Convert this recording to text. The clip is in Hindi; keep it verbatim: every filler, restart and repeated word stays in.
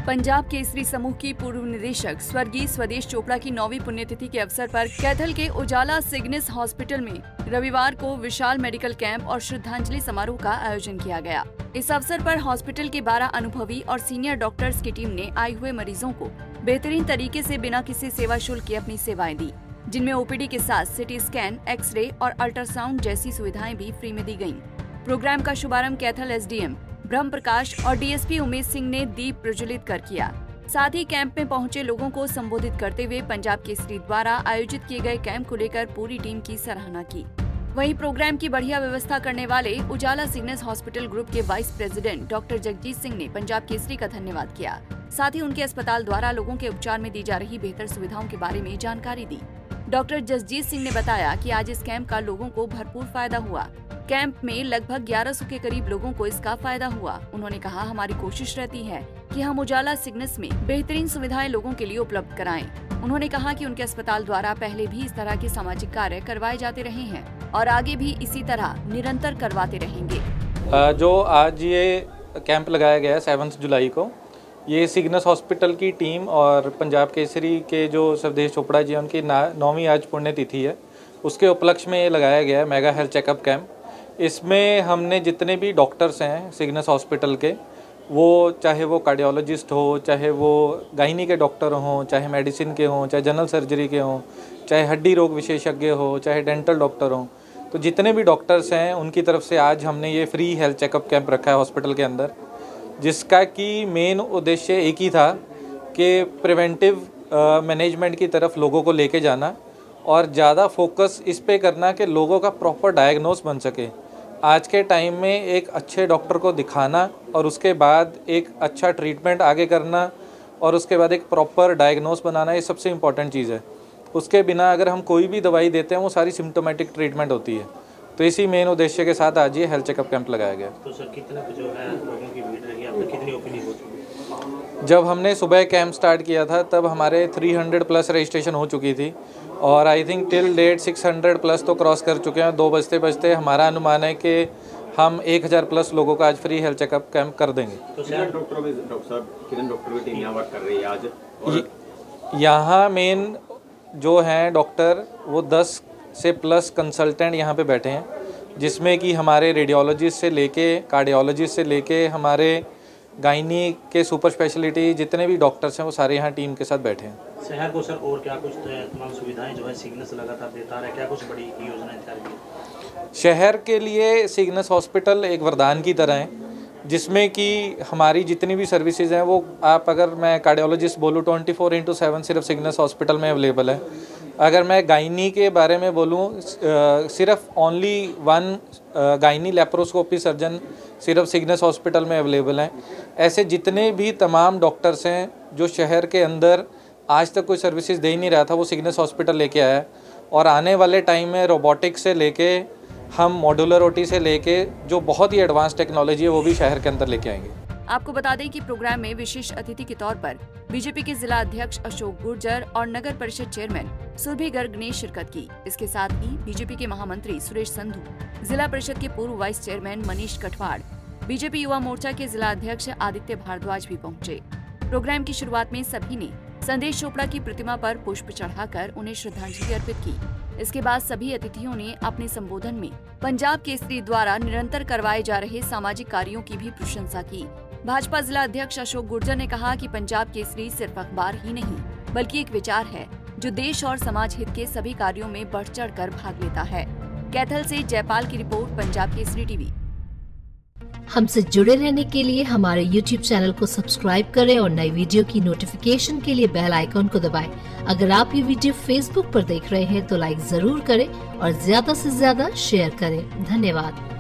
पंजाब केसरी समूह की पूर्व निदेशक स्वर्गीय स्वदेश चोपड़ा की नौवीं पुण्यतिथि के अवसर पर कैथल के उजाला सिग्नेस हॉस्पिटल में रविवार को विशाल मेडिकल कैंप और श्रद्धांजलि समारोह का आयोजन किया गया। इस अवसर पर हॉस्पिटल के बारह अनुभवी और सीनियर डॉक्टर्स की टीम ने आए हुए मरीजों को बेहतरीन तरीके से बिना किसी सेवा शुल्क के अपनी सेवाएं दी, जिनमें ओपीडी के साथ सिटी स्कैन, एक्सरे और अल्ट्रासाउंड जैसी सुविधाएं भी फ्री में दी गयी। प्रोग्राम का शुभारंभ कैथल एसडीएम ब्रह्म प्रकाश और डीएसपी उमेश सिंह ने दीप प्रज्वलित कर किया। साथ ही कैंप में पहुंचे लोगों को संबोधित करते हुए पंजाब केसरी द्वारा आयोजित किए गए कैंप को लेकर पूरी टीम की सराहना की। वहीं प्रोग्राम की बढ़िया व्यवस्था करने वाले उजाला सिग्नेस हॉस्पिटल ग्रुप के vice president doctor Jagjit Singh ने पंजाब केसरी का धन्यवाद किया। साथ ही उनके अस्पताल द्वारा लोगों के उपचार में दी जा रही बेहतर सुविधाओं के बारे में जानकारी दी। डॉक्टर जगजीत सिंह ने बताया कि आज इस कैंप का लोगों को भरपूर फायदा हुआ। कैंप में लगभग ग्यारह सौ के करीब लोगों को इसका फायदा हुआ। उन्होंने कहा, हमारी कोशिश रहती है कि हम उजाला सिग्नेस में बेहतरीन सुविधाएं लोगों के लिए उपलब्ध कराएं। उन्होंने कहा कि उनके अस्पताल द्वारा पहले भी इस तरह के सामाजिक कार्य करवाए जाते रहे हैं और आगे भी इसी तरह निरंतर करवाते रहेंगे। जो आज ये कैंप लगाया गया है सेवन्थ जुलाई को, ये सिग्नेस हॉस्पिटल की टीम और पंजाब केसरी के जो स्वदेश चोपड़ा जी उनकी नौवीं आज पुण्यतिथि है, उसके उपलक्ष्य में ये लगाया गया है मेगा हेल्थ चेकअप कैंप। इसमें हमने जितने भी डॉक्टर्स हैं सिग्नेस हॉस्पिटल के, वो चाहे वो कार्डियोलॉजिस्ट हो, चाहे वो गायनी के डॉक्टर हों, चाहे मेडिसिन के हों, चाहे जनरल सर्जरी के हों, चाहे हड्डी रोग विशेषज्ञ हो, चाहे डेंटल डॉक्टर हों, तो जितने भी डॉक्टर्स हैं उनकी तरफ से आज हमने ये फ्री हेल्थ चेकअप कैंप रखा है हॉस्पिटल के अंदर, जिसका कि मेन उद्देश्य एक ही था कि प्रिवेंटिव मैनेजमेंट की तरफ लोगों को लेके जाना और ज़्यादा फोकस इस पे करना कि लोगों का प्रॉपर डायग्नोस बन सके। आज के टाइम में एक अच्छे डॉक्टर को दिखाना और उसके बाद एक अच्छा ट्रीटमेंट आगे करना और उसके बाद एक प्रॉपर डायग्नोस बनाना, ये सबसे इम्पॉर्टेंट चीज़ है। उसके बिना अगर हम कोई भी दवाई देते हैं वो सारी सिम्टोमेटिक ट्रीटमेंट होती है। तो इसी मेन उद्देश्य के साथ आज ये हेल्थ चेकअप कैंप लगाया गया। तो सर कितना जो है लोगों की भीड़ रही है, अब तक कितनी ओपीडी हो चुकी है? जब हमने सुबह कैंप स्टार्ट किया था तब हमारे तीन सौ प्लस रजिस्ट्रेशन हो चुकी थी और आई थिंक टिल डेट छह सौ प्लस तो क्रॉस कर चुके हैं। दो बजते बजते हमारा अनुमान है कि हम एक हज़ार प्लस लोगों का आज फ्री हेल्थ चेकअप कैंप कर देंगे। तो सर डॉक्टर डॉक्टर साहब कितने डॉक्टर की टीम यहाँ वर्क कर रही है आज? और यहाँ मेन जो हैं डॉक्टर वो दस से प्लस कंसल्टेंट यहाँ पे बैठे हैं, जिसमें कि हमारे रेडियोलॉजिस्ट से लेके कार्डियोलॉजिस्ट से लेके हमारे गायनी के सुपर स्पेशलिटी जितने भी डॉक्टर्स हैं वो सारे यहाँ टीम के साथ बैठे हैं। शहर को सर और क्या कुछ तमाम सुविधाएं जो है सिग्नेस लगातार देता है, क्या कुछ बड़ी योजनाएं तैयार की? शहर के लिए सिग्नेस हॉस्पिटल एक वरदान की तरह है, जिसमें कि हमारी जितनी भी सर्विसेज हैं वो आप अगर मैं कार्डियोलॉजिस्ट बोलूँ ट्वेंटी फोर इंटू सेवन सिर्फ सिग्नेस हॉस्पिटल में अवेलेबल है। अगर मैं गायनी के बारे में बोलूँ, सिर्फ only one gynae laparoscopy surgeon सिर्फ सिग्नेस हॉस्पिटल में अवेलेबल हैं। ऐसे जितने भी तमाम डॉक्टर्स हैं जो शहर के अंदर आज तक कोई सर्विसेज दे ही नहीं रहा था, वो सिग्नेस हॉस्पिटल लेके आया है। और आने वाले टाइम में रोबोटिक्स से लेके हम मॉड्यूलर ओटी से लेके जो बहुत ही एडवांस टेक्नोलॉजी है वो भी शहर के अंदर लेके आएंगे। आपको बता दें कि प्रोग्राम में विशेष अतिथि के तौर पर बीजेपी के जिला अध्यक्ष अशोक गुर्जर और नगर परिषद चेयरमैन सुरभि गर्ग ने शिरकत की। इसके साथ ही बीजेपी के महामंत्री सुरेश संधू, जिला परिषद के पूर्व vice chairman Manish Kathwad, BJP Yuva Morcha के जिला अध्यक्ष आदित्य भारद्वाज भी पहुंचे। प्रोग्राम की शुरुआत में सभी ने संदेश चोपड़ा की प्रतिमा पर पुष्प चढ़ाकर उन्हें श्रद्धांजलि अर्पित की। इसके बाद सभी अतिथियों ने अपने संबोधन में पंजाब केसरी द्वारा निरंतर करवाए जा रहे सामाजिक कार्यों की भी प्रशंसा की। भाजपा जिला अध्यक्ष अशोक गुर्जर ने कहा कि पंजाब केसरी सिर्फ अखबार ही नहीं बल्कि एक विचार है जो देश और समाज हित के सभी कार्यों में बढ़ चढ़ कर भाग लेता है। कैथल से जयपाल की रिपोर्ट, पंजाब केसरी टीवी। हमसे जुड़े रहने के लिए हमारे यूट्यूब चैनल को सब्सक्राइब करें और नई वीडियो की नोटिफिकेशन के लिए बेल आइकॉन को दबाएं। अगर आप ये वीडियो फेसबुक पर देख रहे हैं तो लाइक जरूर करें और ज्यादा से ज्यादा शेयर करें। धन्यवाद।